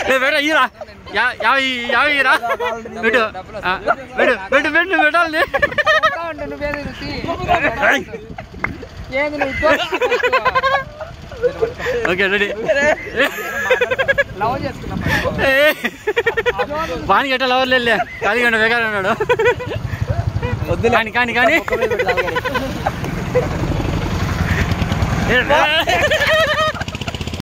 బేటా ఇరా 50 ఇరా పెట్టు పెట్టు పెట్టు పెట్టాలి ఓకే రెడీ వానికి ఎట్లా లవర్ లేలే ఖాళీగా బేకారు ఉన్నాడు కానీ కానీ కానీ